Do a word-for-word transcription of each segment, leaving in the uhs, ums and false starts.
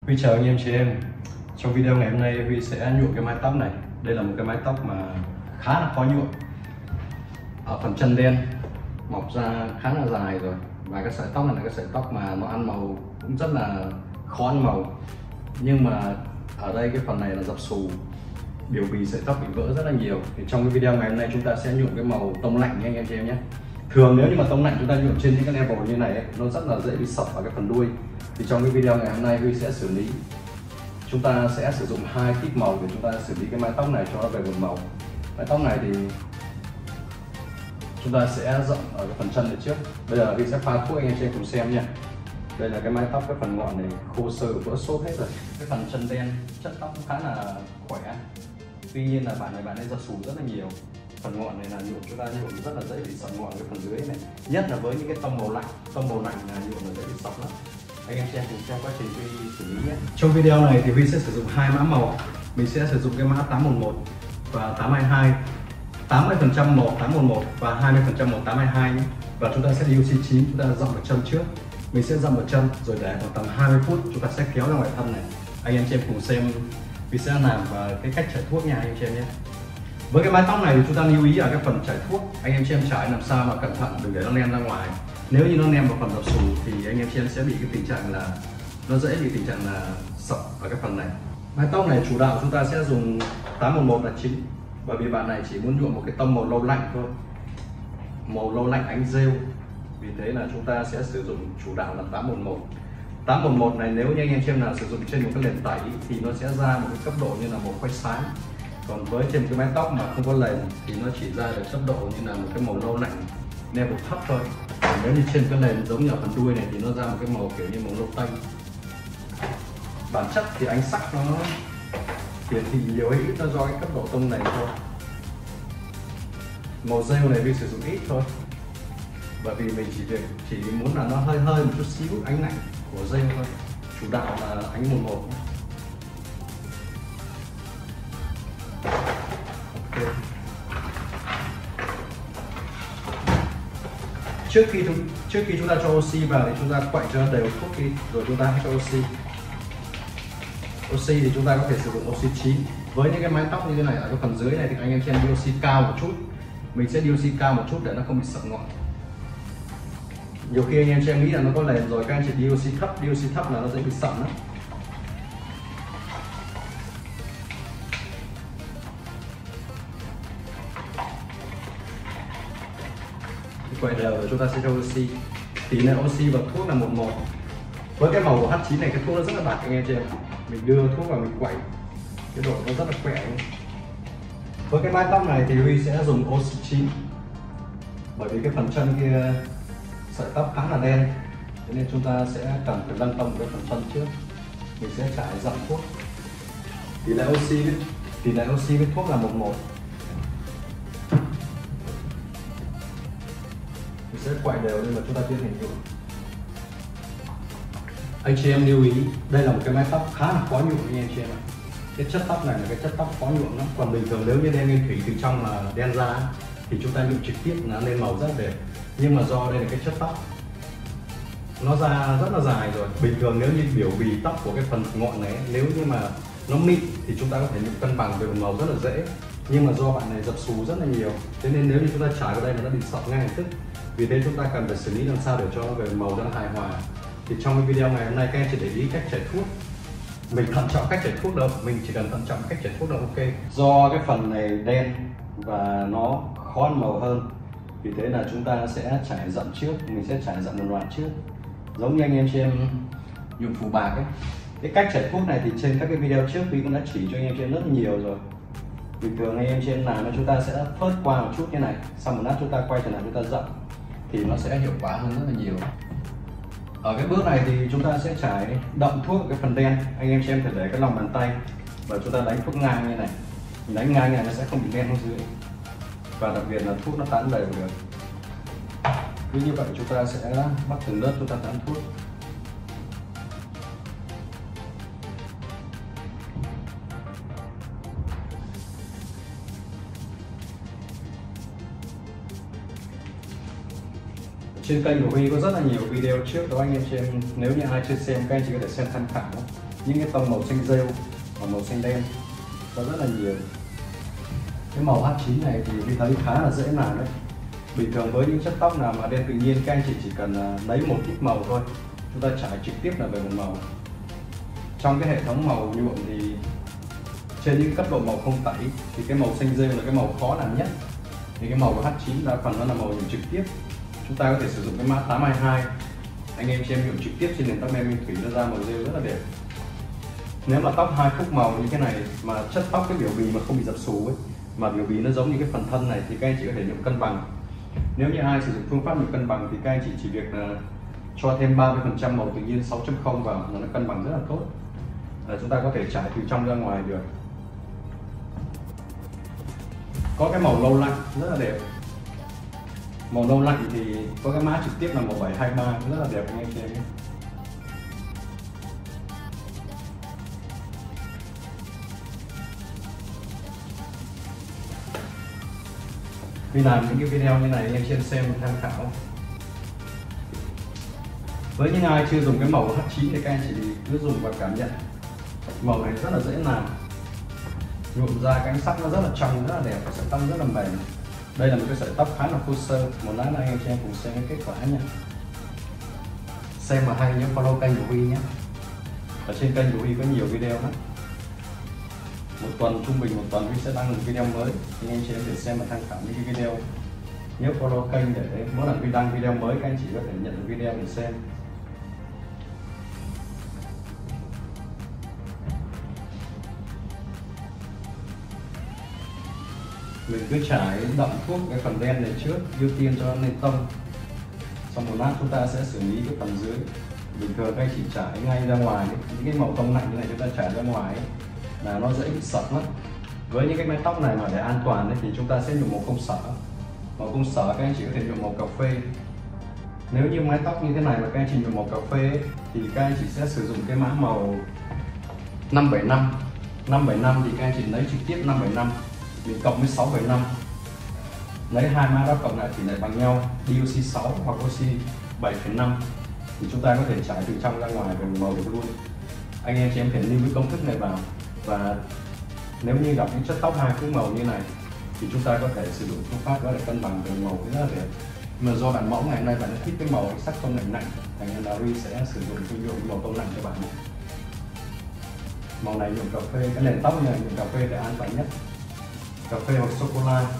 Huy chào anh em chị em. Trong video ngày hôm nay Huy sẽ nhuộm cái mái tóc này. Đây là một cái mái tóc mà khá là khó nhuộm. Ở phần chân đen mọc ra khá là dài rồi, và cái sợi tóc này là cái sợi tóc mà nó ăn màu cũng rất là khó ăn màu. Nhưng mà ở đây cái phần này là dập xù, biểu bì sợi tóc bị vỡ rất là nhiều. Thì trong cái video ngày hôm nay chúng ta sẽ nhuộm cái màu tông lạnh nha anh em chị em nhé. Thường nếu như mà tông lạnh chúng ta nhuộm trên những cái level như này ấy, nó rất là dễ bị sập vào cái phần đuôi. Thì trong cái video ngày hôm nay Huy sẽ xử lý, chúng ta sẽ sử dụng hai tip màu để chúng ta xử lý cái mái tóc này cho nó về một màu. Mái tóc này thì chúng ta sẽ rộng ở cái phần chân này trước. Bây giờ Huy sẽ pha thuốc anh em xem cùng xem nha. Đây là cái mái tóc, cái phần ngọn này khô sơ vỡ xốp hết rồi. Cái phần chân đen chất tóc cũng khá là khỏe. Tuy nhiên là bạn này bạn ấy ra xù rất là nhiều. Phần ngọn này là nhuộm chúng ta nhuộm rất là dễ bị sập ngọn cái phần dưới này. Nhất là với những cái tông màu lạnh, tông màu lạnh là nhuộm là dễ bị sập lắm. Anh em xem cùng xem quá trình Huy xử lý nhé. Trong video này thì Huy sẽ sử dụng hai mã màu. Mình sẽ sử dụng cái mã tám một một và tám hai hai. tám mươi phần trăm màu tám một một và hai mươi phần trăm màu tám hai hai nhé. Và chúng ta sẽ đi u xê chín, chúng ta dặm vào chân trước. Mình sẽ dặm vào chân rồi để khoảng tầm hai mươi phút chúng ta sẽ kéo ra ngoài thân này. Anh em xem cùng xem Huy sẽ làm và cái cách chải thuốc nha anh em xem nhé. Với cái mái tóc này thì chúng ta lưu ý ở cái phần chải thuốc, anh em xem chải làm sao mà cẩn thận, đừng để nó len ra ngoài. Nếu như nó nem vào phần dập xù thì anh em xem sẽ bị cái tình trạng là nó dễ bị tình trạng là sập ở cái phần này. Mái tóc này chủ đạo chúng ta sẽ dùng tám một một là chính, bởi vì bạn này chỉ muốn nhuộm một cái tông màu lâu lạnh thôi, màu lâu lạnh ánh rêu. Vì thế là chúng ta sẽ sử dụng chủ đạo là tám một một. tám một một này nếu như anh em xem nào sử dụng trên một cái nền tẩy thì nó sẽ ra một cái cấp độ như là màu khoai sáng. Còn với trên một cái mái tóc mà không có nền thì nó chỉ ra được cấp độ như là một cái màu lâu lạnh level thấp thôi. Còn nếu như trên cái nền giống như ở phần đuôi này thì nó ra một cái màu kiểu như màu lâu tanh. Bản chất thì ánh sắc nó hiển thị nhiều hay ít nó do cái cấp độ tông này thôi. Màu rêu này vì sử dụng ít thôi, bởi vì mình chỉ việc chỉ muốn là nó hơi hơi một chút xíu ánh lạnh của rêu thôi. Chủ đạo là ánh một một. Okay. Trước khi trước khi chúng ta cho oxy vào thì chúng ta quậy cho đều thuốc đi, rồi chúng ta hãy cho oxy. Oxy thì chúng ta có thể sử dụng oxy chín. Với những cái mái tóc như thế này ở cái phần dưới này thì anh em xem đi oxy cao một chút. Mình sẽ đi oxy cao một chút để nó không bị sập ngọn. Nhiều khi anh em xem nghĩ là nó có nền rồi, các anh chỉ đi oxy thấp, đi oxy thấp là nó sẽ bị sập lắm. Quậy đều rồi chúng ta sẽ cho oxy. Tỷ lệ oxy và thuốc là một một. Với cái màu của H chín này cái thuốc nó rất là bạc anh em xem. Mình đưa thuốc vào mình quậy, cái độ nó rất là khỏe. Với cái mái tóc này thì Huy sẽ dùng oxy chín, bởi vì cái phần chân kia sợi tóc khá là đen, cho nên chúng ta sẽ cần phải nâng tông cái phần chân trước. Mình sẽ trải dặm thuốc. Tỷ lệ oxy với, tỷ lệ oxy với thuốc là một một. Mình sẽ quậy đều nhưng mà chúng ta tiến hành nhuộm. Anh chị em lưu ý, đây là một cái mái tóc khá là khó nhuộm anh em chị em ạ. Cái chất tóc này là cái chất tóc khó nhuộm lắm. Còn bình thường nếu như đen nguyên thủy từ trong là đen ra thì chúng ta nhuộm trực tiếp nó lên màu rất đẹp. Nhưng mà do đây là cái chất tóc nó ra rất là dài rồi. Bình thường nếu như biểu bì tóc của cái phần ngọn này, nếu như mà nó mịn thì chúng ta có thể nhuộm cân bằng về một màu rất là dễ. Nhưng mà do bạn này dập xù rất là nhiều, thế nên nếu như chúng ta trải vào đây là nó bị sập ngay lập tức. Vì thế chúng ta cần phải xử lý làm sao để cho nó về màu cho nó hài hòa. Thì trong cái video ngày hôm nay các em chỉ để ý cách chải thuốc. Mình thận trọng cách chải thuốc đâu, mình chỉ cần thận trọng cách chải thuốc đâu, ok. Do cái phần này đen và nó khó ăn màu hơn, vì thế là chúng ta sẽ trải dặm trước, mình sẽ trải dặm một loạt trước. Giống như anh em xem nhuộm phủ bạc ấy. Cái cách chải thuốc này thì trên các cái video trước Huy cũng đã chỉ cho anh em xem rất nhiều rồi. Bình thường anh em xem làm chúng ta sẽ phớt qua một chút như này, sau một lát chúng ta quay trở lại chúng ta dặm thì nó sẽ hiệu quả hơn rất là nhiều. Ở cái bước này thì chúng ta sẽ trải đậm thuốc ở cái phần đen. Anh em xem thể để cái lòng bàn tay và chúng ta đánh thuốc ngang như này. Mình đánh ngang này nó sẽ không bị đen xuống dưới. Và đặc biệt là thuốc nó tán đều được. Cứ như vậy chúng ta sẽ bắt từng lớp chúng ta tán thuốc. Trên kênh của Huy có rất là nhiều video trước đó anh em xem, nếu như ai chưa xem các anh chỉ có thể xem tham khảo. những cái tông màu xanh rêu và màu xanh đen có rất là nhiều. Cái màu H chín này thì tôi thấy khá là dễ làm đấy. Bình thường với những chất tóc nào mà đen tự nhiên, các anh chị chỉ cần lấy một ít màu thôi, chúng ta trải trực tiếp là về một màu. Trong cái hệ thống màu nhuộm thì trên những cấp độ màu không tẩy thì cái màu xanh rêu là cái màu khó làm nhất. Thì cái màu của H chín đa phần nó là màu nhuộm trực tiếp. Chúng ta có thể sử dụng cái mã tám hai hai, anh em xem nhuộm trực tiếp trên nền tóc đen nguyên thủy, nó ra màu rêu rất là đẹp. Nếu mà tóc hai khúc màu như thế này mà chất tóc cái biểu bì mà không bị dập xù ấy, mà biểu bì nó giống như cái phần thân này thì các anh chị có thể nhuộm cân bằng. Nếu như ai sử dụng phương pháp nhuộm cân bằng thì các anh chị chỉ việc là cho thêm ba mươi phần trăm màu tự nhiên sáu chấm không vào là nó cân bằng rất là tốt. Là chúng ta có thể trải từ trong ra ngoài được. Có cái màu lâu lạnh rất là đẹp. Màu lâu lạnh thì có cái mã trực tiếp là màu bảy hai ba rất là đẹp anh em xem nhé. Khi làm những cái video như này anh em trên xem tham khảo. Với những ai chưa dùng cái màu H chín thì các anh chị cứ dùng và cảm nhận. Màu này rất là dễ làm, nhuộm ra cái ánh sắc nó rất là trong, rất là đẹp và sợi tóc rất là mềm. Đây là một cái sợi tóc khá là khô sơ. Một lát nữa anh em cho em cùng xem cái kết quả nha. Xem mà hay nhớ follow kênh của Huy nhé. Ở trên kênh của Huy có nhiều video lắm. Một tuần trung bình một tuần Huy sẽ đăng một video mới, anh em chị em để xem và tham khảo những cái video. Nhớ follow kênh để mỗi lần Huy đăng video mới các anh chị có thể nhận được video để xem. Mình cứ trải đậm thuốc cái phần đen này trước, ưu tiên cho nó lên tông. Xong một lát chúng ta sẽ xử lý cái phần dưới. Bình thường các anh chị trải ngay ra ngoài, những cái màu tông lạnh như này chúng ta trải ra ngoài ấy, là nó dễ bị sập lắm. Với những cái mái tóc này mà để an toàn ấy, thì chúng ta sẽ nhuộm màu công sở. Màu công sở các anh chị có thể nhuộm màu cà phê. Nếu như mái tóc như thế này mà các anh chị nhuộm màu cà phê ấy, thì các anh chị sẽ sử dụng cái mã màu năm bảy năm. năm bảy năm thì các anh chị lấy trực tiếp năm bảy năm, mình cộng với sáu bảy năm, lấy hai mã đó cộng lại tỷ lệ bằng nhau, đê ô xê sáu hoặc oxy bảy phẩy năm thì chúng ta có thể trải từ trong ra ngoài về màu được luôn. Anh em chị em thể lưu cái công thức này vào, và nếu như gặp những chất tóc hai khúc màu như này thì chúng ta có thể sử dụng phương pháp đó để cân bằng về màu rất là đẹp. Mà do bản mẫu ngày hôm nay bạn thích cái màu sắc tông lạnh lạnh, thành nên là Huy sẽ sử dụng cái nhuộm màu tông lạnh cho bạn. Màu này nhuộm cà phê, cái nền tóc này nhuộm cà phê để an toàn nhất. Cà phê hoặc sô cô la.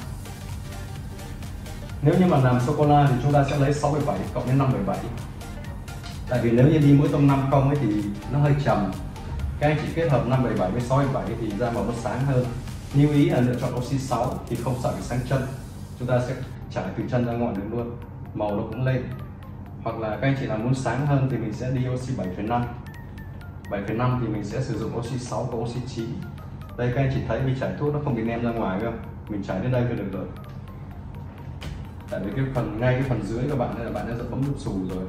Nếu như mà làm sô cô la thì chúng ta sẽ lấy sáu bảy bảy cộng với năm bảy bảy. Tại vì nếu như đi mỗi tông năm không ấy thì nó hơi trầm. Các anh chị kết hợp năm bảy bảy với sáu bảy bảy thì ra màu nó sáng hơn. Lưu ý là lựa chọn oxy sáu thì không sợ bị sáng chân. Chúng ta sẽ trải từ chân ra ngoài được luôn, màu nó cũng lên. Hoặc là các anh chị nào muốn sáng hơn thì mình sẽ đi oxy bảy phẩy năm. bảy phẩy năm thì mình sẽ sử dụng oxy sáu và oxy chín. Đây các anh chị thấy mình trải thuốc nó không bị nem ra ngoài không? Mình trải đến đây là được rồi. Tại vì cái phần ngay cái phần dưới các bạn nên là bạn đã bấm nút xù rồi.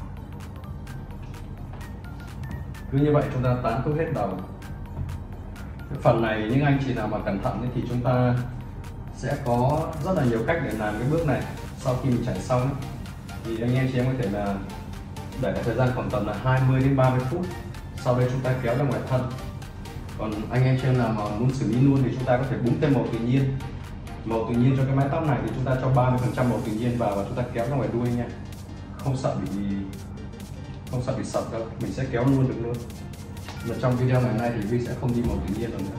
Cứ như vậy chúng ta tán thuốc hết đầu. Cái phần này những anh chị nào mà cẩn thận thì chúng ta sẽ có rất là nhiều cách để làm cái bước này. Sau khi mình trải xong ấy, thì anh em chị em có thể là để cái thời gian khoảng tầm là hai mươi đến ba mươi phút. Sau đây chúng ta kéo ra ngoài thân. Còn anh em chị em nào mà muốn xử lý luôn thì chúng ta có thể búng thêm màu tự nhiên. Màu tự nhiên cho cái mái tóc này thì chúng ta cho ba mươi phần trăm màu tự nhiên vào và chúng ta kéo ra ngoài đuôi nha. Không sợ bị không sợ bị sập đâu, mình sẽ kéo luôn được luôn. Mà trong video ngày nay thì Huy sẽ không đi màu tự nhiên nữa.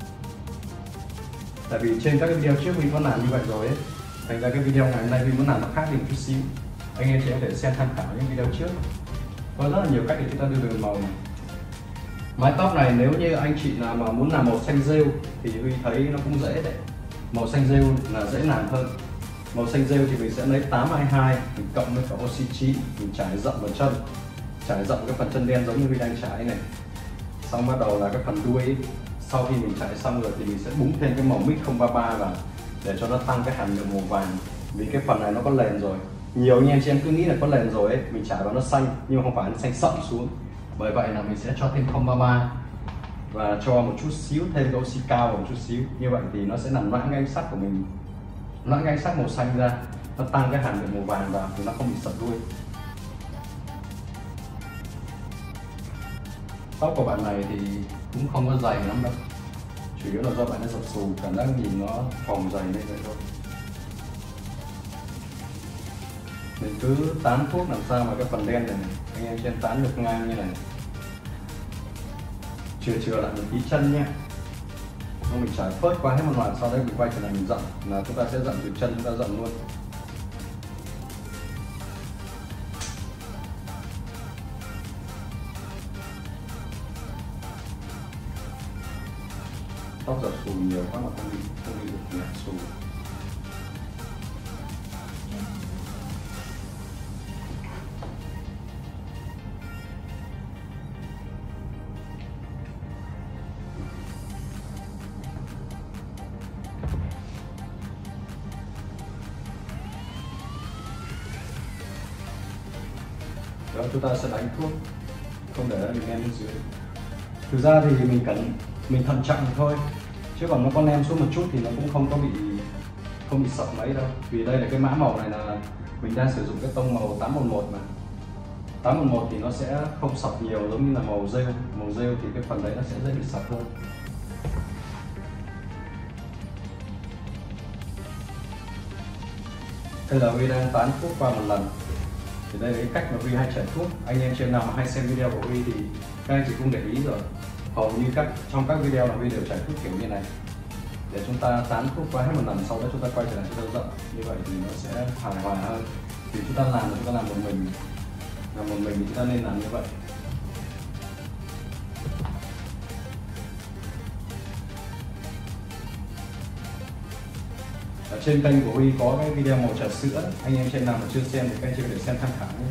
Tại vì trên các cái video trước Huy có làm như vậy rồi ấy, thành ra cái video ngày hôm nay Huy muốn làm nó khác đi một chút xíu. Anh em chị có thể xem tham khảo những video trước. Có rất là nhiều cách để chúng ta đưa được màu này. Mái tóc này nếu như anh chị nào mà muốn làm màu xanh rêu thì Huy thấy nó cũng dễ đấy. Màu xanh rêu là dễ làm hơn. Màu xanh rêu thì mình sẽ lấy tám hai hai, mình cộng với cả oxy chín, mình trải rộng vào chân, trải rộng cái phần chân đen giống như Huy đang trải này. Xong bắt đầu là cái phần đuôi ấy. Sau khi mình trải xong rồi thì mình sẽ búng thêm cái màu mix không ba ba vào để cho nó tăng cái hàm lượng màu vàng. Vì cái phần này nó có lền rồi. Nhiều anh em chị em cứ nghĩ là có lền rồi ấy, mình trải vào nó xanh nhưng mà không phải, nó xanh sậm xuống. Bởi vậy là mình sẽ cho thêm không ba ba và cho một chút xíu thêm cái oxy cao một chút xíu. Như vậy thì nó sẽ làm loãng cái ánh sắc của mình, loãng cái ánh sắc màu xanh ra, nó tăng cái hàm lượng màu vàng vào thì nó không bị sập đuôi. Tóc của bạn này thì cũng không có dày lắm đâu, chủ yếu là do bạn ấy dập xù, cảm giác nhìn nó phồng dày lên vậy thôi. Mình cứ tán thuốc làm sao mà cái phần đen này, này anh em xem tán được ngang như này, chừa chừa lại một tí chân nhé. Xong mình trải phớt qua hết một loạt, sau đấy mình quay trở lại mình dặn, là chúng ta sẽ dặn từ chân chúng ta dặn luôn. Tóc dập xù nhiều quá mà không bị không bị được nhạt xù. Đó, chúng ta sẽ đánh thuốc, không để nó bị nem bên dưới. Thực ra thì mình cần mình thận trọng thôi, chứ còn nó có nem xuống một chút thì nó cũng không có bị không bị sập mấy đâu. Vì đây là cái mã màu này là mình đang sử dụng cái tông màu tám một một mà tám một một thì nó sẽ không sập nhiều giống như là màu rêu. Màu rêu thì cái phần đấy nó sẽ dễ bị sập hơn. Đây là Huy đang tán thuốc qua một lần. Thì đây là cái cách mà Huy hay chảy thuốc. Anh em trên nào mà hay xem video của Huy thì các anh chị cũng để ý rồi, hầu như các trong các video là Huy đều chảy thuốc kiểu như này, để chúng ta tán thuốc qua hết một lần, sau đó chúng ta quay trở lại chúng ta dặn. Như vậy thì nó sẽ hài hòa hơn. Thì chúng ta làm là chúng ta làm một mình, làm một mình thì chúng ta nên làm như vậy. Ở trên kênh của Huy có cái video màu trà sữa, anh em trên nào mà chưa xem thì các anh chị có thể xem tham khảo nhé.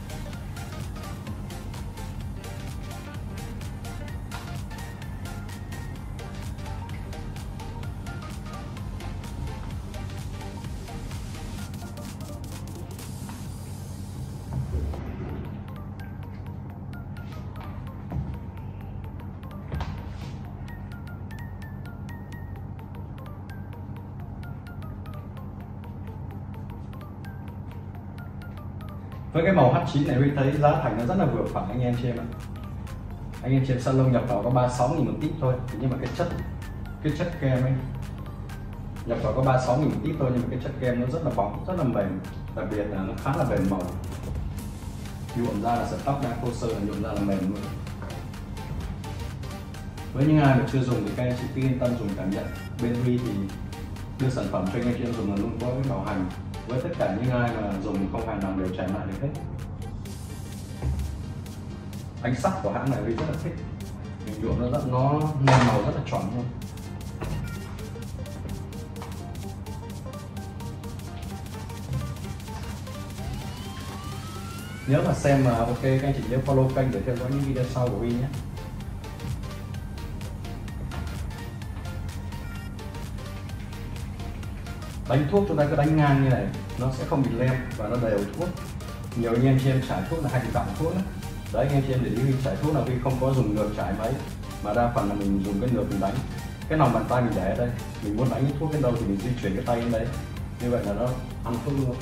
Với cái màu H chín này Huy thấy giá thành nó rất là vừa phải anh em xem ạ. Anh em trên salon nhập vào có ba mươi sáu nghìn một tip thôi, nhưng mà cái chất cái chất kem ấy nhập vào có ba mươi sáu nghìn một tip thôi, nhưng mà cái chất kem nó rất là bóng, rất là mềm, đặc biệt là nó khá là bền màu. Nhuộm ra là sợi tóc đang khô sơ, nhuộm ra là mềm luôn. Với những ai mà chưa dùng thì các anh chị cứ yên tâm dùng cảm nhận. Bên Huy thì đưa sản phẩm cho anh em chị dùng là luôn có cái bảo hành. Với tất cả những ai mà dùng không hài lòng đều trả lại được hết. Ánh sắc của hãng này Huy rất là thích, mình nhuộm nó rất nó nền màu rất là chuẩn luôn. Nhớ mà xem mà ok, các anh chị nhớ follow kênh để theo dõi những video sau của Huy nhé. Đánh thuốc chúng ta cứ đánh ngang như này, nó sẽ không bị lem và nó đều thuốc. Nhiều anh em chị em trải thuốc là hay bị đọng thuốc đấy. Đấy, anh em chị em để ý Huy trải thuốc là Huy không có dùng ngược trải mấy, mà đa phần là mình dùng cái ngược mình đánh. Cái lòng bàn tay mình để ở đây, mình muốn đánh cái thuốc đến đâu thì mình di chuyển cái tay đến đấy, như vậy là nó ăn thuốc luôn.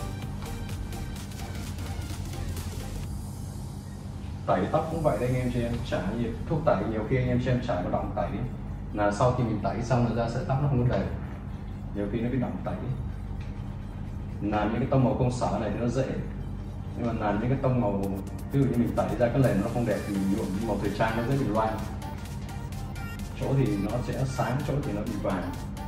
Tẩy tóc cũng vậy đấy anh em chị em, trải nhiều thuốc tẩy nhiều khi anh em chị em trải nó đọng tẩy là sau khi mình tẩy xong rồi ra sợi tóc nó không có đều, nhiều khi nó bị đọng tẩy. Làm những cái tông màu công sở này thì nó dễ, nhưng mà làm những cái tông màu ví dụ như mình tẩy ra cái nền nó không đẹp thì mình nhuộm màu thời trang nó dễ bị loang, chỗ thì nó sẽ sáng, chỗ thì nó bị vàng.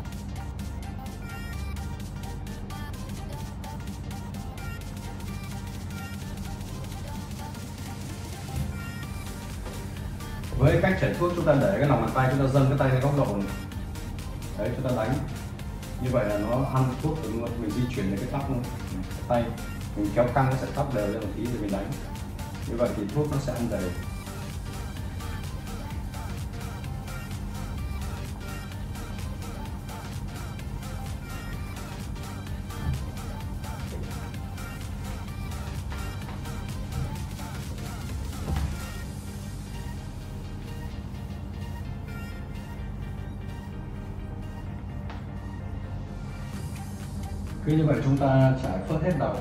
Với cách chảy thuốc chúng ta để cái lòng bàn tay chúng ta dâng cái tay lên góc độ này. Đấy, chúng ta đánh như vậy là nó ăn thuốc từ luôn, mình di chuyển đến cái tóc luôn, cái tay mình kéo căng cái sợi tóc đều lên một tí rồi mình đánh, như vậy thì thuốc nó sẽ ăn đều. Cứ như vậy chúng ta trải phớt hết đầu.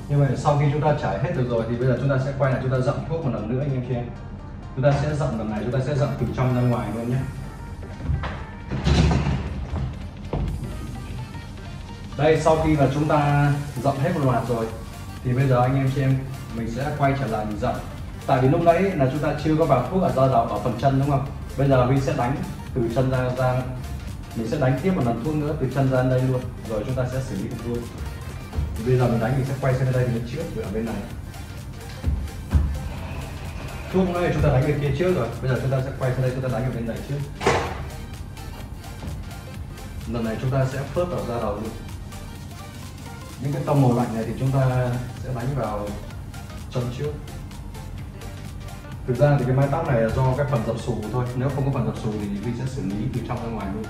Như vậy sau khi chúng ta trải hết được rồi thì bây giờ chúng ta sẽ quay lại chúng ta dặm thuốc một lần nữa anh em chị em. Chúng ta sẽ dặm lần này chúng ta sẽ dặm từ trong ra ngoài luôn nhé. Đây, sau khi mà chúng ta dặm hết một loạt rồi thì bây giờ anh em chị em mình sẽ quay trở lại mình dặm. Tại vì lúc nãy là chúng ta chưa có vào thuốc ở da đầu ở phần chân đúng không? Bây giờ mình sẽ đánh từ chân ra ra mình sẽ đánh tiếp một lần thuốc nữa từ chân ra đây luôn, rồi chúng ta sẽ xử lý được luôn. Bây giờ mình đánh mình sẽ quay sang đây bên trước rồi ở bên này. Thuốc này chúng ta đánh bên kia trước rồi, bây giờ chúng ta sẽ quay sang đây chúng ta đánh ở bên này trước. Lần này chúng ta sẽ phớt vào da đầu luôn. Những cái tông màu lạnh này thì chúng ta sẽ đánh vào chân trước. Thực ra thì cái mái tóc này là do cái phần dập xù thôi, nếu không có phần dập xù thì mình sẽ xử lý từ trong ra ngoài luôn.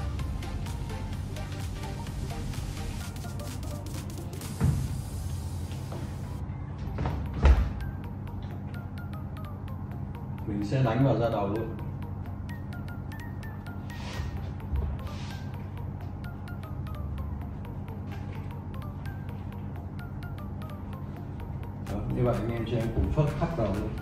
Mình sẽ đánh vào da đầu luôn. Đó, như vậy anh em chị em cùng phớt khắp vào luôn.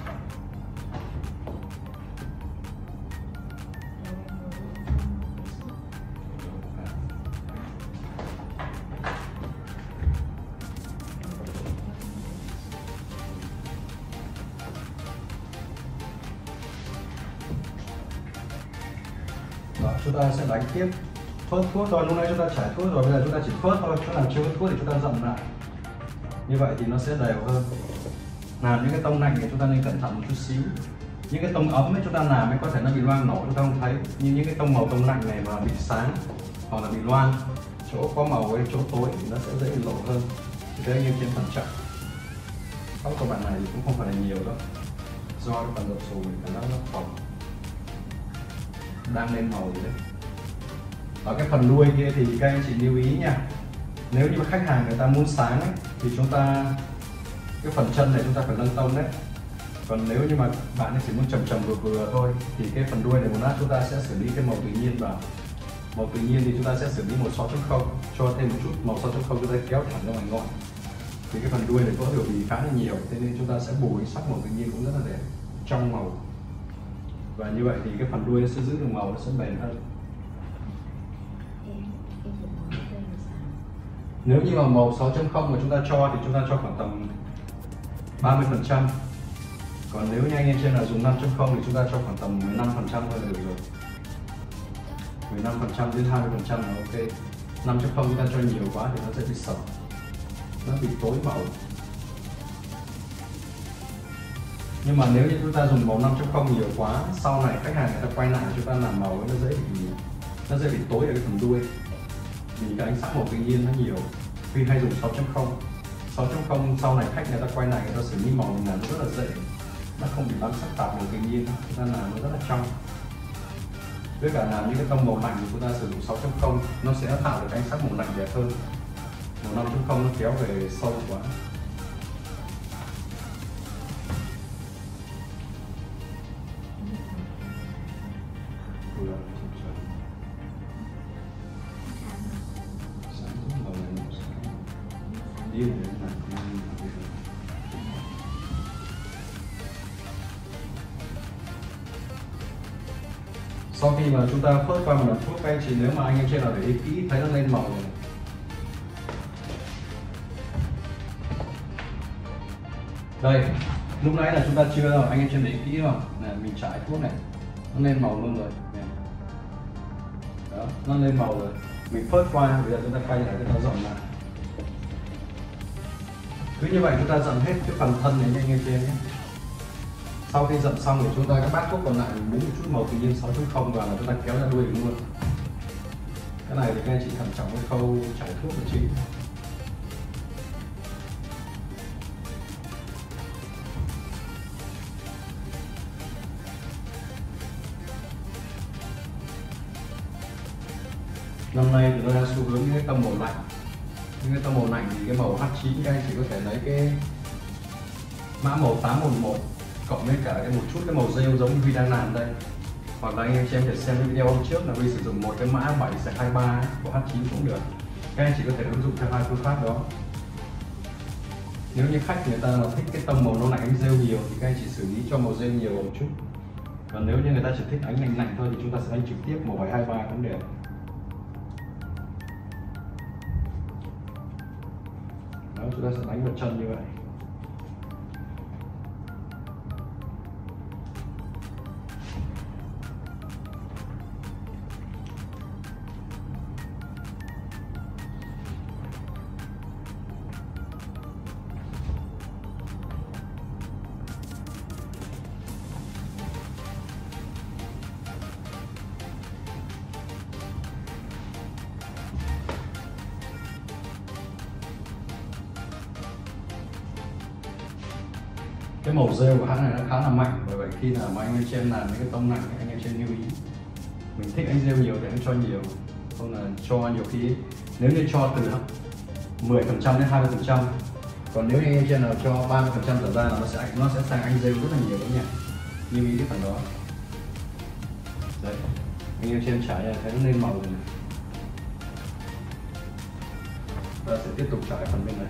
Đó, chúng ta sẽ đánh tiếp phớt thuốc thôi. Lúc nãy chúng ta trải thuốc rồi, bây giờ chúng ta chỉ phớt thôi, chỗ nào chưa có thuốc thì chúng ta dặm lại. Như vậy thì nó sẽ đều hơn. Làm những cái tông lạnh thì chúng ta nên cẩn thận một chút xíu. Những cái tông ấm ấy chúng ta làm ấy có thể nó bị loang nổ chúng ta không thấy, nhưng những cái tông màu tông lạnh này mà bị sáng hoặc là bị loang, chỗ có màu với chỗ tối thì nó sẽ dễ lộ hơn. Thì đây như trên phần chậm tóc của bạn này thì cũng không phải là nhiều đâu, do cái phần dập xù thì nó nó phồng đang lên màu rồi đấy. Ở cái phần đuôi kia thì các anh chị lưu ý nha, nếu như mà khách hàng người ta muốn sáng ấy, thì chúng ta cái phần chân này chúng ta phải nâng tông đấy. Còn nếu như mà bạn chỉ muốn trầm trầm vừa vừa thôi thì cái phần đuôi này một lát chúng ta sẽ xử lý cái màu tự nhiên vào. Màu tự nhiên thì chúng ta sẽ xử lý màu sáu chấm không, cho thêm một chút màu sáu chấm không chúng ta kéo thẳng ra ngoài ngọn. Thì cái phần đuôi này có biểu bì khá là nhiều, thế nên chúng ta sẽ bù cái sắc màu tự nhiên cũng rất là đẹp, trong màu. Và như vậy thì cái phần đuôi nó sẽ giữ được màu, nó sẽ bền hơn. Nếu như mà màu sáu chấm không mà chúng ta cho thì chúng ta cho khoảng tầm ba mươi phần trăm. Còn nếu như anh em trên là dùng năm chấm không thì chúng ta cho khoảng tầm mười lăm phần trăm thôi là được rồi. mười lăm phần trăm đến hai mươi phần trăm là ok. năm chấm không chúng ta cho nhiều quá thì nó sẽ bị sập, nó bị tối màu. Nhưng mà nếu như chúng ta dùng màu năm chấm không nhiều quá, sau này khách hàng người ta quay lại chúng ta làm màu nó dễ bị nó dễ bị tối ở cái phần đuôi. Vì cái ánh sáng màu tự nhiên nó nhiều. Vì hay dùng sáu chấm không. sáu chấm không sau này khách người ta quay lại người ta xử lý màu mình làm nó rất là dễ. Nó không bị bám sắc tạp màu tự nhiên, chúng ta làm nó rất là trong. Với cả làm những cái tông màu lạnh thì chúng ta sử dụng sáu chấm không nó sẽ tạo được cái ánh sắc màu lạnh đẹp hơn. Màu năm chấm không nó kéo về sâu quá. Sau khi mà chúng ta phớt qua một lần thuốc, các anh chị nếu mà anh em trên nào để ý kỹ thấy nó lên màu rồi. Đây, lúc nãy là chúng ta chưa đâu, anh em trên để ý kỹ không? Này, mình trải thuốc này, nó lên màu luôn rồi. Đó, nó lên màu rồi. Mình phớt qua, bây giờ chúng ta quay lại cái nó rộng lại. Cứ như vậy chúng ta dặm hết cái phần thân này anh em trên nhé. Sau khi dặm xong thì chúng ta cái bát thuốc còn lại mình búng một chút màu tự nhiên sáu chấm không vào là chúng ta kéo ra đuôi được luôn. Cái này thì các anh chị thận trọng cái khâu trải thuốc của chị. Năm nay thì nó đang xu hướng những cái tông màu lạnh. Những cái tông màu lạnh thì cái màu H chín các anh chị có thể lấy cái mã màu tám một một cộng với cả cái một chút cái màu rêu giống như Huy đang làm đây. Hoặc là anh em xem thể xem cái video hôm trước là Huy sử dụng một cái mã bảy hai ba của H chín cũng được. Các anh chị có thể ứng dụng theo hai phương pháp đó. Nếu như khách người ta mà thích cái tông màu nâu lạnh ánh rêu nhiều thì các anh chỉ xử lý cho màu rêu nhiều một chút. Còn nếu như người ta chỉ thích ánh lạnh lạnh thôi thì chúng ta sẽ đánh trực tiếp một bảy hai ba cũng được. Đó, chúng ta sẽ đánh một chân như vậy. Cái màu rêu của hãng này nó khá là mạnh, bởi vậy khi nào mà anh em trên làm những cái tông nặng anh em trên lưu ý mình thích ánh rêu nhiều thì anh cho nhiều, không là cho nhiều khi nếu như cho từ mười phần trăm đến hai mươi phần trăm, còn nếu như anh em trên nào cho ba mươi phần trăm trở ra là nó sẽ nó sẽ sang ánh rêu rất là nhiều đấy nhỉ, lưu ý cái phần đó. Đấy, anh em trên trải thấy nó lên màu rồi này. Ta sẽ tiếp tục trải phần bên này.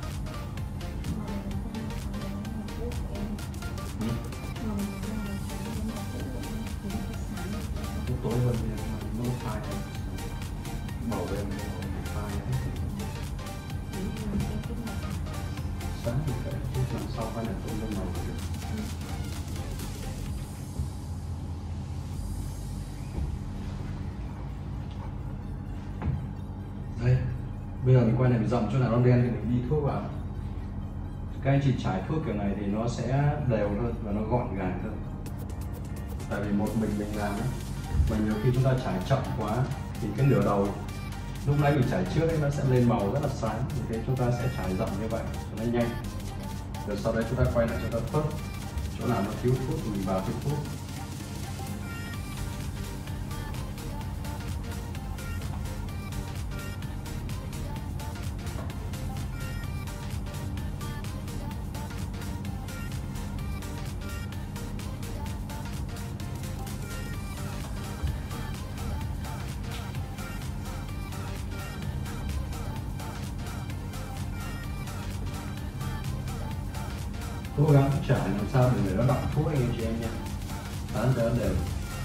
Tối hơn nó phai màu bên phai sáng thì phải làm sao phải là tôn lên màu được. Đây, bây giờ mình quay này mình dòng chỗ nào nó đen thì mình đi thuốc vào. Các anh chị trải thuốc kiểu này thì nó sẽ đều hơn và nó gọn gàng hơn. Tại vì một mình mình làm ấy, mà nhiều khi chúng ta trải chậm quá thì cái nửa đầu lúc nãy mình trải trước ấy nó sẽ lên màu rất là sáng, vì thế chúng ta sẽ trải rộng như vậy cho nó nhanh. Rồi sau đấy chúng ta quay lại cho ta phớt chỗ nào nó thiếu thuốc thì mình vào thêm thuốc. Cố gắng trải làm sao để nó đọng thuốc anh em chị em nha, tán cho nó đều.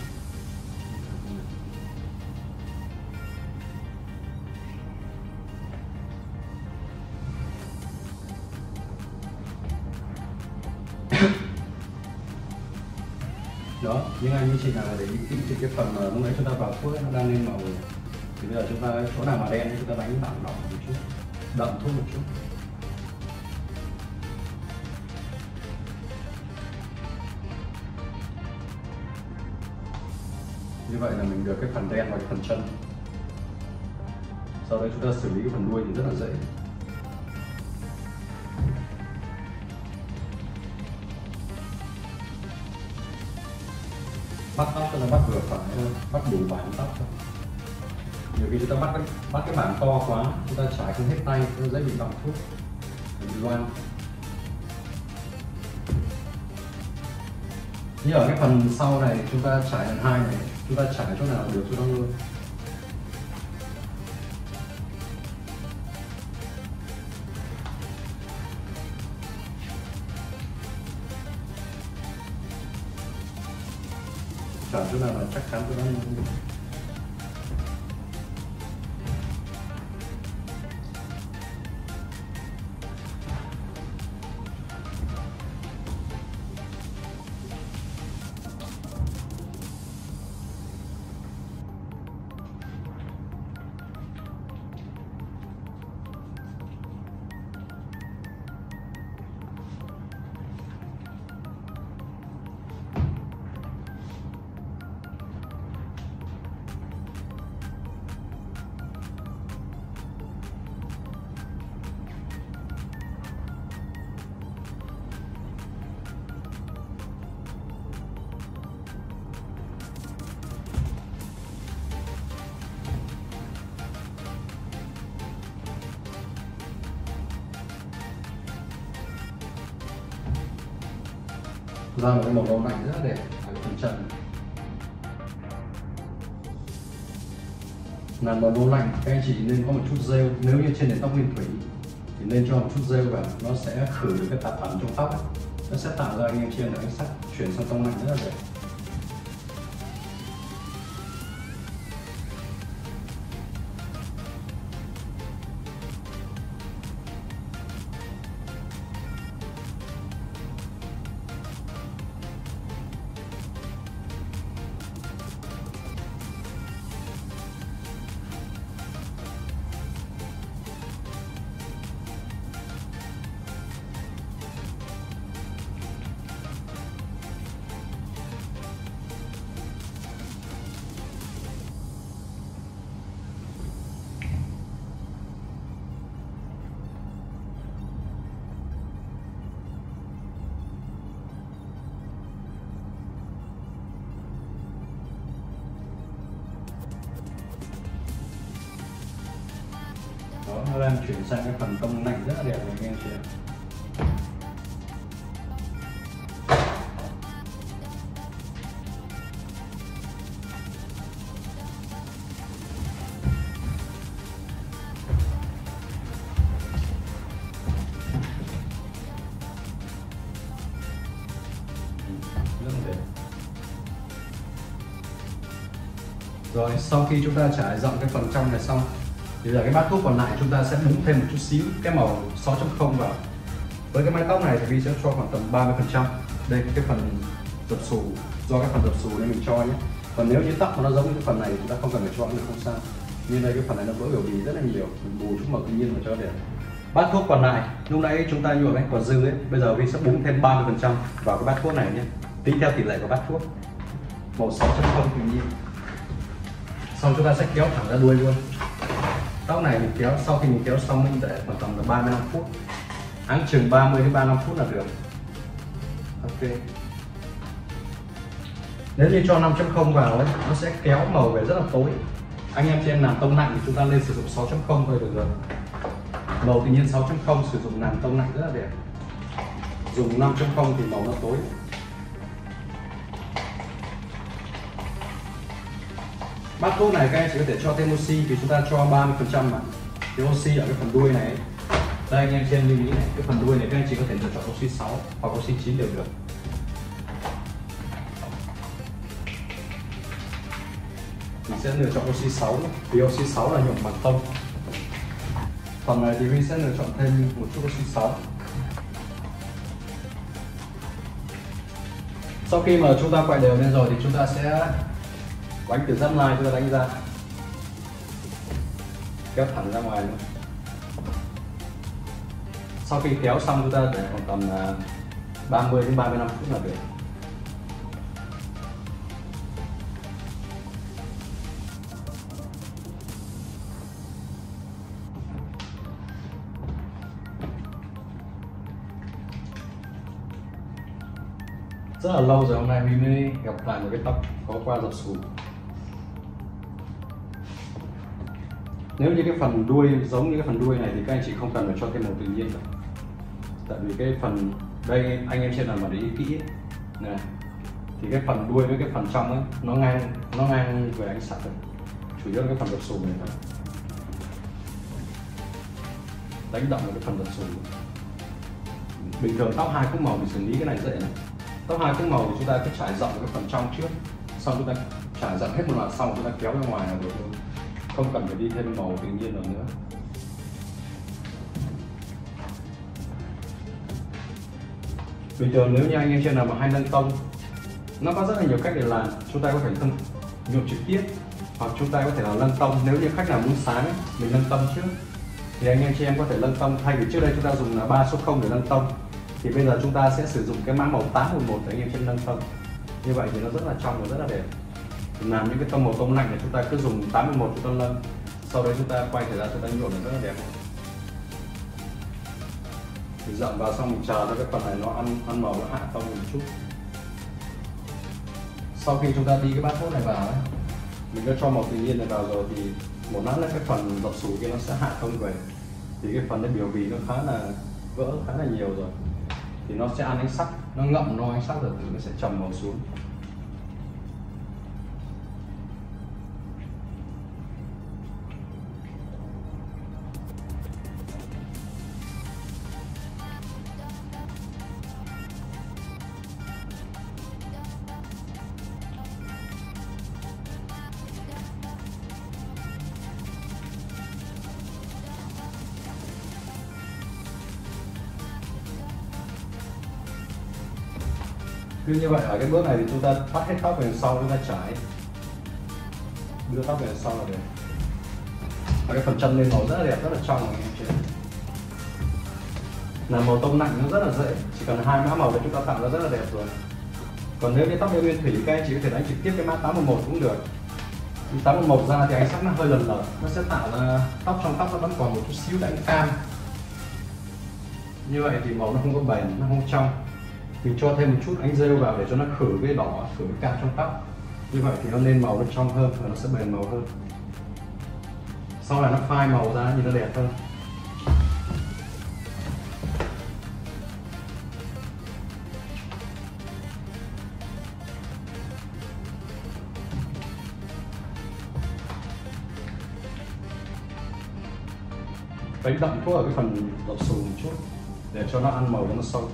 Đó, những anh chị nào để ý kỹ thì cái phần mà lúc nãy chúng ta vào thuốc ấy, nó đang lên màu rồi, thì bây giờ chúng ta chỗ nào mà đen thì chúng ta đánh đọng đọng một chút, đậm thuốc một chút. Như vậy là mình được cái phần đen và cái phần chân. Sau đấy chúng ta xử lý cái phần đuôi thì rất là dễ. Bắt tóc cho nó bắt vừa phải thôi, bắt đủ bản tóc thôi. Nhiều khi chúng ta bắt cái, bắt cái bản to quá, chúng ta trải không hết tay, nó dễ bị đọng thuốc, bị loang. Như ở cái phần sau này chúng ta trải lần hai này, chúng ta trải chỗ nào được chỗ đó luôn. Trải chỗ nào là chắc chắn chỗ đó luôn. Ra một cái màu nâu lạnh rất là đẹp ở cái phần chân. Làm màu nâu lạnh các anh chị nên có một chút rêu, nếu như trên nền tóc nguyên thủy thì nên cho một chút rêu vào, nó sẽ khử được cái tạp ẩm trong tóc ấy. Nó sẽ tạo ra anh em trên là ánh sắc chuyển sang tông lạnh rất là đẹp. Đó, nó đang chuyển sang cái phần tông lạnh rất là đẹp này anh em chị. Rất là đẹp. Rồi sau khi chúng ta trải rộng cái phần trong này xong thì giờ cái bát thuốc còn lại chúng ta sẽ búng thêm một chút xíu cái màu sáu chấm không vào. Với cái mái tóc này thì Vi sẽ cho khoảng tầm ba mươi phần trăm. Đây cái phần dập xù, do cái phần dập xù nên mình cho nhé. Còn nếu như tóc mà nó giống như cái phần này thì chúng ta không cần phải cho nữa, không sao. Nhưng đây cái phần này nó vỡ biểu bì rất là nhiều, mình bù chút màu tự nhiên vào cho đẹp. Bát thuốc còn lại lúc nãy chúng ta nhuộm ấy còn dư ấy, bây giờ Vi sẽ búng thêm ba mươi phần trăm vào cái bát thuốc này nhé, tính theo tỷ lệ của bát thuốc màu sáu chấm không tự nhiên. Xong chúng ta sẽ kéo thẳng ra đuôi luôn. Tóc này mình kéo, sau khi mình kéo xong mình để khoảng tầm là ba mươi lăm phút, áng chừng ba mươi đến ba mươi lăm phút là được. Ok. Nếu như cho năm chấm không vào ấy, nó sẽ kéo màu về rất là tối. Anh em chị em làm tông lạnh thì chúng ta nên sử dụng sáu chấm không thôi được rồi. Màu tự nhiên sáu chấm không sử dụng làm tông lạnh rất là đẹp. Dùng năm chấm không thì màu nó tối. Bát thuốc này các anh chỉ có thể cho thêm oxy vì chúng ta cho ba mươi phần trăm mà. Cái oxy ở cái phần đuôi này. Đây anh em trên lưu ý này, cái phần đuôi này các anh chỉ có thể lựa chọn oxy sáu hoặc oxy chín đều được. Mình sẽ lựa chọn oxy sáu vì oxy sáu là nhuộm bằng tông. Phần này thì mình sẽ lựa chọn thêm một chút oxy sáu. Sau khi mà chúng ta quay đều lên rồi thì chúng ta sẽ đánh từ dắt line, chúng ta đánh ra kéo thẳng ra ngoài luôn. Sau khi kéo xong chúng ta để khoảng tầm ba mươi đến ba mươi lăm phút là được. Rất là lâu rồi hôm nay mình mới gặp lại một cái tóc có qua dập xù. Nếu như cái phần đuôi giống như cái phần đuôi này thì các anh chị không cần phải cho thêm màu tự nhiên đâu. Tại vì cái phần đây anh em trên là mà để ý kỹ ấy. Này, thì cái phần đuôi với cái phần trong ấy nó ngang nó ngang về ánh sắc rồi. Chủ yếu là cái phần dập xù này thôi. Đánh động vào cái phần dập xù. Bình thường tóc hai khúc màu mình xử lý cái này dễ này. Tóc hai khúc màu thì chúng ta cứ trải rộng cái phần trong trước, xong chúng ta trải rộng hết một loạt xong chúng ta kéo ra ngoài là được luôn, không cần phải đi thêm màu tự nhiên nào nữa. Bình thường nếu như anh em trên nào mà hay nâng tông, nó có rất là nhiều cách để làm. Chúng ta có thể nâng nhuộm trực tiếp, hoặc chúng ta có thể là nâng tông. Nếu như khách nào muốn sáng ấy, mình nâng tông trước thì anh em chị em có thể nâng tông. Thay vì trước đây chúng ta dùng là ba số không để nâng tông thì bây giờ chúng ta sẽ sử dụng cái mã màu tám một một để anh em trên nâng tông. Như vậy thì nó rất là trong và rất là đẹp. Làm những cái tông màu tông lạnh này chúng ta cứ dùng tám một một chúng ta nâng, sau đấy chúng ta quay thời gian chúng ta nhuộm là rất là đẹp. Thì dặm vào xong mình chờ cho cái phần này nó ăn ăn màu, nó hạ tông một chút. Sau khi chúng ta đi cái bát thuốc này vào ấy, mình đã cho màu tự nhiên này vào rồi thì một lát nữa cái phần dập xù kia nó sẽ hạ tông về. Thì cái phần đấy biểu bì nó khá là vỡ khá là nhiều rồi, thì nó sẽ ăn ánh sắc, nó ngậm no ánh sắc rồi thì nó sẽ trầm màu xuống. Cứ như vậy ở cái bước này thì chúng ta thoát hết tóc về đằng sau, chúng ta trải đưa tóc về đằng sau là được. Và cái phần chân lên màu rất là đẹp, rất là trong này em chị. Là màu tông nặng nó rất là dễ, chỉ cần hai mã màu để chúng ta tạo ra rất là đẹp rồi. Còn nếu cái tóc đeo nguyên thủy các anh chị có thể đánh trực tiếp cái mã tám một một cũng được. tám một một ra thì ánh sắc nó hơi lần lờ, nó sẽ tạo ra tóc trong tóc nó vẫn còn một chút xíu đánh cam. Như vậy thì màu nó không có bền, nó không trong. Mình cho thêm một chút ánh rêu vào để cho nó khử cái đỏ, khử cái cam trong tóc. Như vậy thì nó lên màu nó trong hơn và nó sẽ bền màu hơn. Sau này nó phai màu ra thì nó đẹp hơn. Đánh đậm thuốc ở cái phần độc xù một chút để cho nó ăn màu cho nó sâu.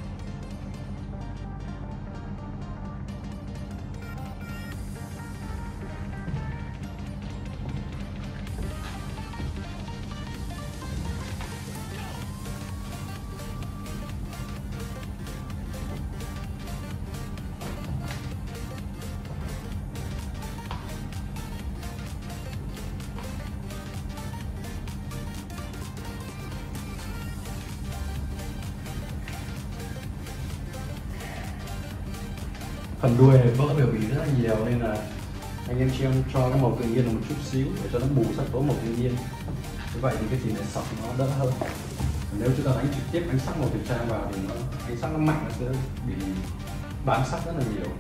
Phần đuôi này vỡ biểu bì rất là nhiều nên là anh em chị em cho cái màu tự nhiên một chút xíu để cho nó bù sắc tố màu tự nhiên. Như vậy thì cái tỷ lệ sọc nó đỡ hơn. Nếu chúng ta đánh trực tiếp ánh sắc màu thời trang vào thì nó ánh sắc nó mạnh, nó sẽ bị bám sắc rất là nhiều.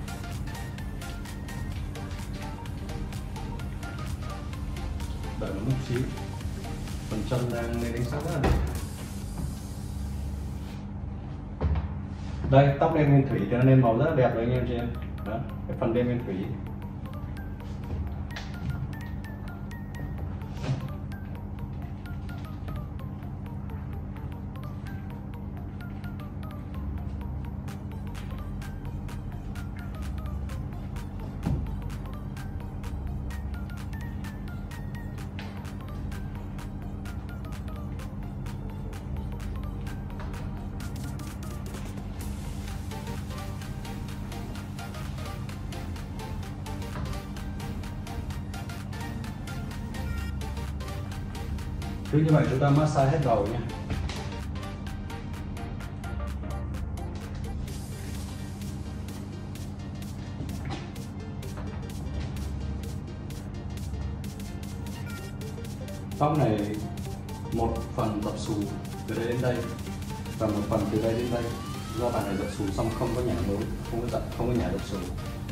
Đợi một lúc xíu, phần chân đang lên ánh sắc rất là đẹp. Đây, tóc đen nguyên thủy thì nó lên màu rất là đẹp rồi anh em chị em. Đó, cái phần đen nguyên thủy. Cứ như vậy chúng ta massage hết đầu nhé. Tóc này một phần dập xù từ đây đến đây và một phần từ đây đến đây. Do bạn này dập xù xong không có nhả nối, không có dập, không có nhả dập xù.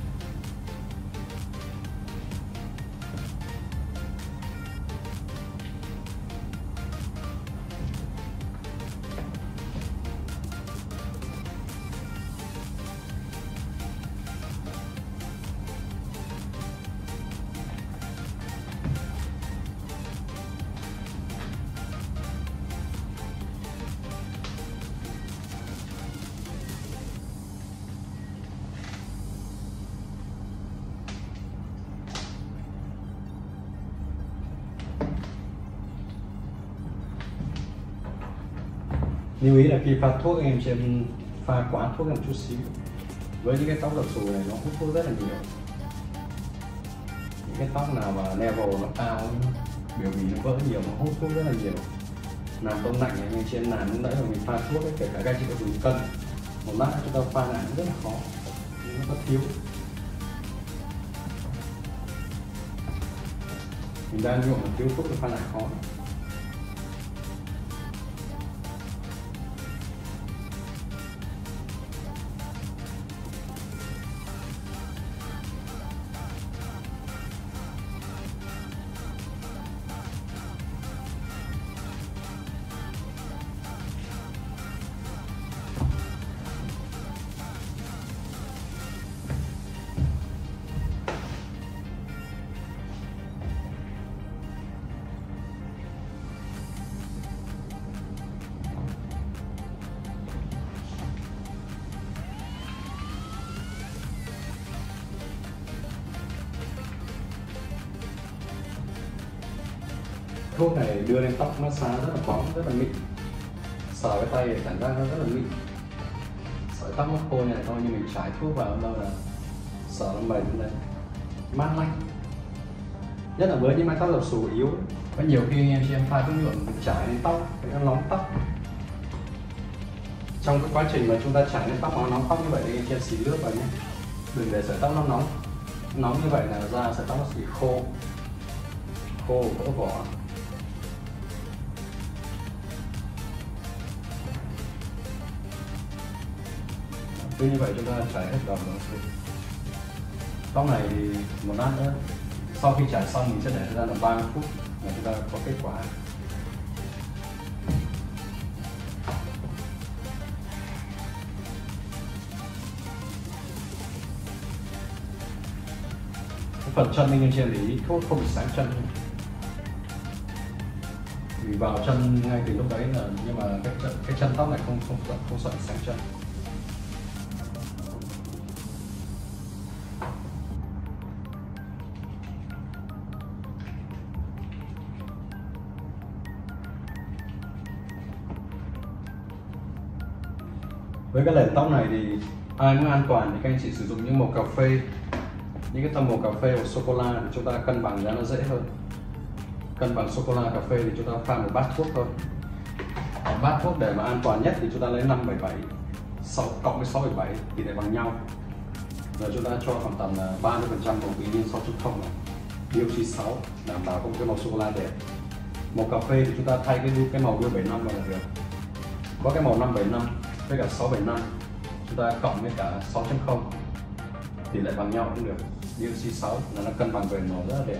Lưu ý là khi pha thuốc anh em chị em pha quá thuốc một chút xíu. Với những cái tóc dập xù này nó hút thuốc rất là nhiều. Những cái tóc nào mà level nó cao, biểu bì nó vỡ nhiều, nó hút thuốc rất là nhiều. Làm tông nặng anh em chị em làm lúc nãy mà mình pha thuốc ấy, kể cả các chị có dùng cân, một lát chúng ta pha lại rất là khó, nó có thiếu. Mình đang dùng một thiếu thuốc để pha lại khó. Thuốc này đưa lên tóc massage rất là bóng, rất là mịn. Sờ cái tay cảm giác nó rất là mịn. Sờ sợi tóc nó khô này thôi, nhưng mình chải thuốc vào đâu là sợ nó mềm lên đấy, mát lạnh. Nhất là với những mái tóc dập xù yếu, có nhiều khi anh em chị em pha thuốc nhuộm mình chải lên tóc thì nó nóng tóc. Trong cái quá trình mà chúng ta chải lên tóc nó nóng tóc như vậy thì anh chị em xịt nước vào nhé, đừng để sợi tóc nó nóng. Nóng như vậy là da sợi tóc nó sẽ khô khô vỡ vỏ. Cứ như vậy chúng ta chải hết đầu rồi. Tóc này thì một lát nữa sau khi chải xong mình sẽ để ra là ba mươi phút là chúng ta có kết quả. Cái phần chân anh em chị em để ý thuốc không bị sáng chân, vì vào chân ngay từ lúc đấy là, nhưng mà cái chân, cái chân tóc này không không không, không sợ bị sáng chân. Với cái nền tóc này thì ai muốn an toàn thì các anh chị sử dụng những màu cà phê, những cái tông màu cà phê hoặc sô cô la thì chúng ta cân bằng ra nó dễ hơn. Cân bằng sô cô la cà phê thì chúng ta pha một bát thuốc thôi. Ở bát thuốc để mà an toàn nhất thì chúng ta lấy năm bảy bảy, sáu cộng với sáu bảy bảy tỷ lệ bằng nhau. Rồi chúng ta cho khoảng tầm là ba mươi phần trăm màu tự nhiên sáu chấm không này, Điều sáu đảm bảo có cái màu sô cô la đẹp. Màu cà phê thì chúng ta thay cái cái màu Điều bảy năm vào là được. Có cái màu năm bảy năm với cả sáu bảy năm, chúng ta cộng với cả sáu chấm không tỷ lệ bằng nhau cũng được. Điều sáu là nó cân bằng về màu rất là đẹp.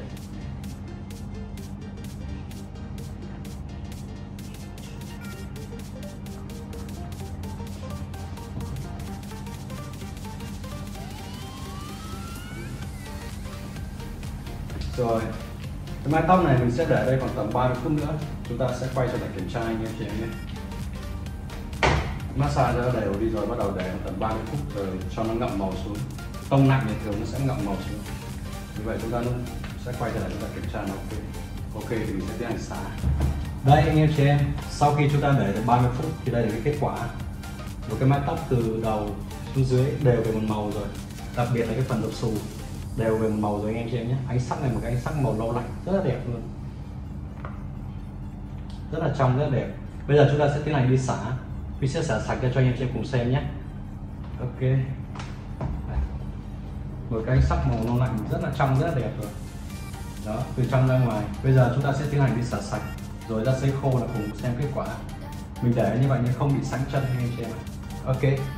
Rồi, cái mái tóc này mình sẽ để đây khoảng tầm ba mươi phút nữa, chúng ta sẽ quay trở lại kiểm tra anh em chị em nhé. Massage ra đều đi rồi, bắt đầu để khoảng tầm ba mươi phút rồi cho nó ngậm màu xuống. Tông nặng thì thường nó sẽ ngậm màu xuống. Như vậy chúng ta sẽ quay trở lại chúng ta kiểm tra nó ok. Ok thì mình sẽ tiến hành xả. Đây anh em chị em, sau khi chúng ta để được ba mươi phút thì đây là cái kết quả. Một cái mái tóc từ đầu xuống dưới đều về một màu rồi. Đặc biệt là cái phần độc xù đều về một màu rồi anh em chị em nhé. Ánh sắc này một cái ánh sắc màu lâu lạnh rất là đẹp luôn, rất là trong, rất là đẹp. Bây giờ chúng ta sẽ tiến hành đi xả. Mình sẽ xả sạch cho anh em chị em cùng xem nhé. Ok. Đây. Một cái ánh sắc màu lâu lạnh rất là trong, rất là đẹp rồi. Đó, từ trong ra ngoài. Bây giờ chúng ta sẽ tiến hành đi xả sạch rồi ra sấy khô là cùng xem kết quả. Mình để như vậy nhưng không bị sáng chân anh em chị em. Ok.